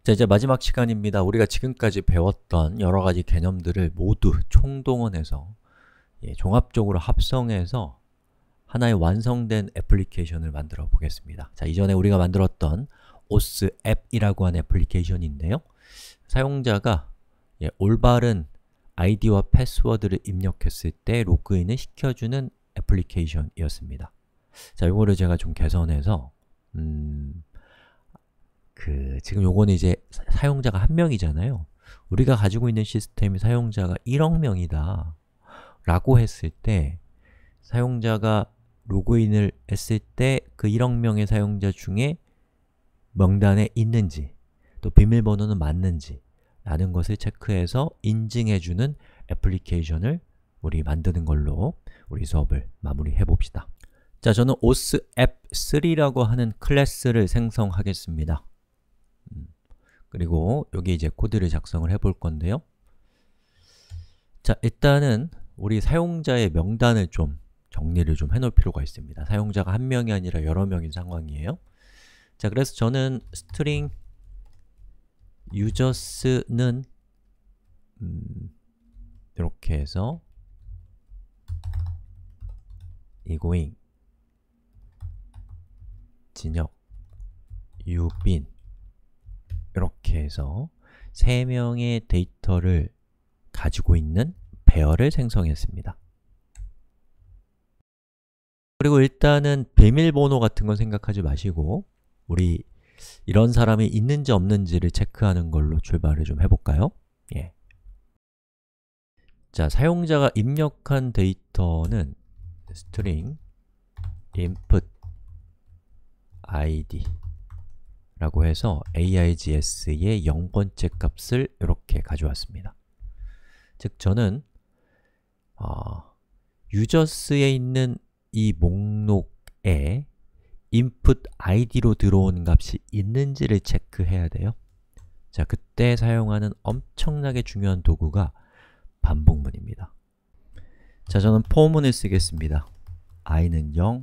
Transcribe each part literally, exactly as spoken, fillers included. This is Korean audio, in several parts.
자, 이제 마지막 시간입니다. 우리가 지금까지 배웠던 여러 가지 개념들을 모두 총동원해서 예, 종합적으로 합성해서 하나의 완성된 애플리케이션을 만들어 보겠습니다. 자, 이전에 우리가 만들었던 오스 앱이라고 하는 애플리케이션인데요. 사용자가 예, 올바른 아이디와 패스워드를 입력했을 때 로그인을 시켜주는 애플리케이션이었습니다. 자, 요거를 제가 좀 개선해서 음, 그 지금 요거는 이제 사용자가 한 명이잖아요. 우리가 가지고 있는 시스템이 사용자가 일억 명이다 라고 했을 때 사용자가 로그인을 했을 때 그 일억 명의 사용자 중에 명단에 있는지 또 비밀번호는 맞는지 라는 것을 체크해서 인증해주는 애플리케이션을 우리 만드는 걸로 우리 수업을 마무리해 봅시다. 자, 저는 오스 앱 쓰리라고 하는 클래스를 생성하겠습니다. 음, 그리고 여기 이제 코드를 작성을 해볼 건데요. 자, 일단은 우리 사용자의 명단을 좀 정리를 좀 해놓을 필요가 있습니다. 사용자가 한 명이 아니라 여러 명인 상황이에요. 자, 그래서 저는 string users는 음, 이렇게 해서 이고잉, 진혁, 유빈 이렇게 해서 세 명의 데이터를 가지고 있는 배열을 생성했습니다. 그리고 일단은 비밀번호 같은 건 생각하지 마시고 우리 이런 사람이 있는지 없는지를 체크하는 걸로 출발을 좀 해볼까요? 예. 자, 사용자가 입력한 데이터는 string input id 라고 해서 AIGS의 영 번째 값을 이렇게 가져왔습니다. 즉, 저는 어, users에 있는 이 목록에 input 아이디로 들어온 값이 있는지를 체크해야 돼요. 자, 그때 사용하는 엄청나게 중요한 도구가 반복문입니다. 자, 저는 for문을 쓰겠습니다. i는 영,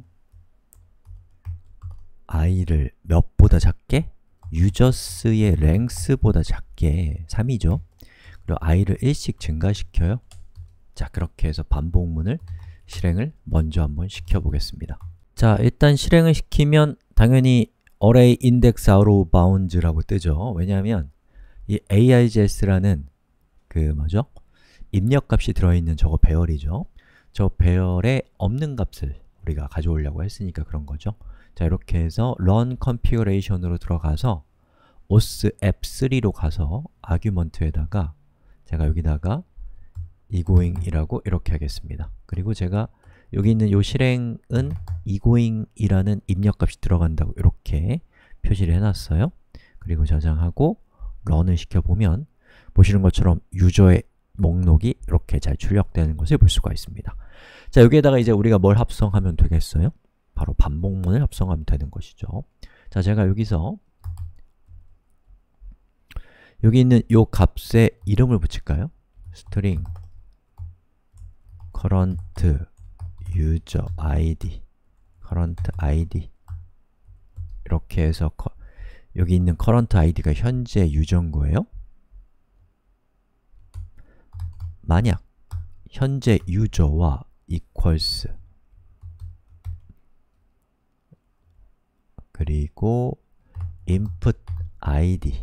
i를 몇보다 작게? users의 length보다 작게 삼이죠. 그리고 i를 일씩 증가시켜요. 자, 그렇게 해서 반복문을 실행을 먼저 한번 시켜보겠습니다. 자, 일단 실행을 시키면 당연히 array index out of bounds라고 뜨죠. 왜냐하면 이 AIGS라는 그 뭐죠? 입력값이 들어있는 저거 배열이죠. 저 배열에 없는 값을 우리가 가져오려고 했으니까 그런 거죠. 자, 이렇게 해서 run configuration으로 들어가서 오스 앱 쓰리로 가서 아규먼트에다가 제가 여기다가 이고잉이라고 이렇게 하겠습니다. 그리고 제가 여기 있는 요 실행은 이고잉이라는 입력값이 들어간다고 이렇게 표시를 해놨어요. 그리고 저장하고 런을 시켜보면 보시는 것처럼 유저의 목록이 이렇게 잘 출력되는 것을 볼 수가 있습니다. 자, 여기에다가 이제 우리가 뭘 합성하면 되겠어요? 바로 반복문을 합성하면 되는 것이죠. 자, 제가 여기서 여기 있는 요 값에 이름을 붙일까요? string current user id current id 이렇게 해서 커, 여기 있는 current id가 현재 유저인 거예요. 만약 현재 유저와 equals 그리고 input id가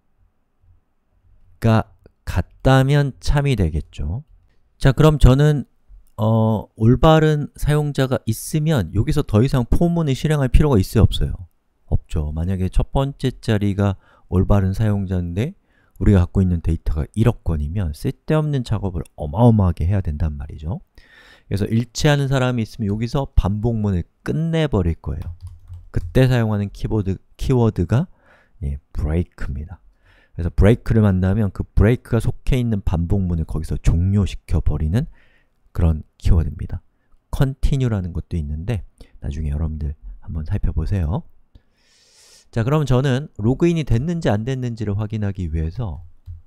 같다면 참이 되겠죠. 자, 그럼 저는 어, 올바른 사용자가 있으면 여기서 더 이상 포문을 실행할 필요가 있어요, 없어요? 없죠. 만약에 첫 번째 자리가 올바른 사용자인데 우리가 갖고 있는 데이터가 일억 건이면 쓸데없는 작업을 어마어마하게 해야 된단 말이죠. 그래서 일치하는 사람이 있으면 여기서 반복문을 끝내버릴 거예요. 그때 사용하는 키보드, 키워드가 예, break입니다. 그래서 break를 만나면 그 break가 속해 있는 반복문을 거기서 종료시켜 버리는 그런 키워드입니다. continue라는 것도 있는데 나중에 여러분들 한번 살펴보세요. 자, 그럼 저는 로그인이 됐는지 안 됐는지를 확인하기 위해서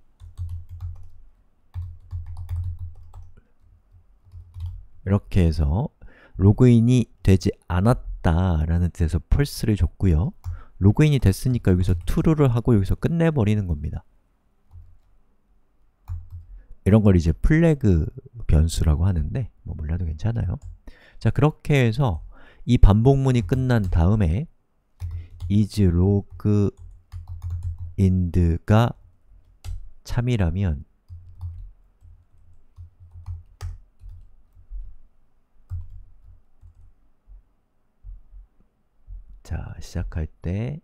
이렇게 해서 로그인이 되지 않았다라는 뜻에서 false를 줬고요. 로그인이 됐으니까 여기서 true를 하고 여기서 끝내버리는 겁니다. 이런 걸 이제 플래그 변수라고 하는데 뭐 몰라도 괜찮아요. 자, 그렇게 해서 이 반복문이 끝난 다음에 is logined가 참이라면 자, 시작할 때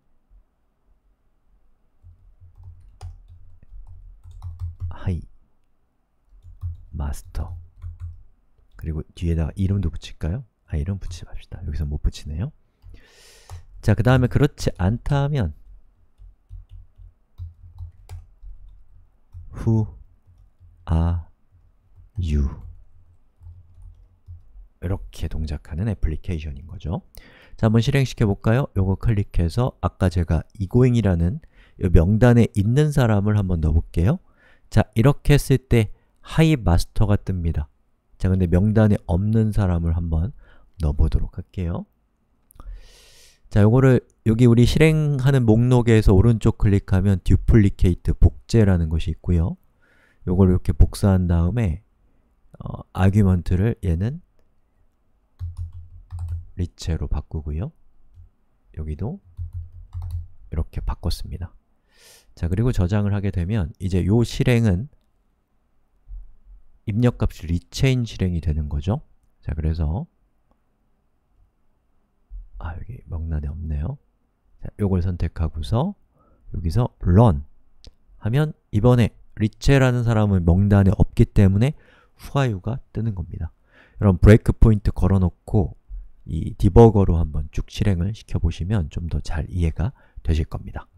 hi master 그리고 뒤에다가 이름도 붙일까요? 아, 이름 붙이지 맙시다. 여기서 못 붙이네요. 자, 그 다음에 그렇지 않다 하면 Who are you? 이렇게 동작하는 애플리케이션인 거죠. 자, 한번 실행시켜 볼까요? 요거 클릭해서 아까 제가 이고잉이라는 이 명단에 있는 사람을 한번 넣어 볼게요. 자, 이렇게 했을 때 하이 마스터가 뜹니다. 자, 근데 명단에 없는 사람을 한번 넣어 보도록 할게요. 자, 요거를 여기 우리 실행하는 목록에서 오른쪽 클릭하면 duplicate, 복제라는 것이 있고요. 요거를 이렇게 복사한 다음에 어, 아규먼트를 얘는 리체로 바꾸고요. 여기도 이렇게 바꿨습니다. 자, 그리고 저장을 하게 되면 이제 요 실행은 입력값이 리체인 실행이 되는 거죠. 자, 그래서 아, 여기 명단에 없네요. 자, 요걸 선택하고서 여기서 run 하면 이번에 리체라는 사람은 명단에 없기 때문에 후아유가 뜨는 겁니다. 여러분 브레이크 포인트 걸어놓고 이 디버거로 한번 쭉 실행을 시켜보시면 좀 더 잘 이해가 되실 겁니다.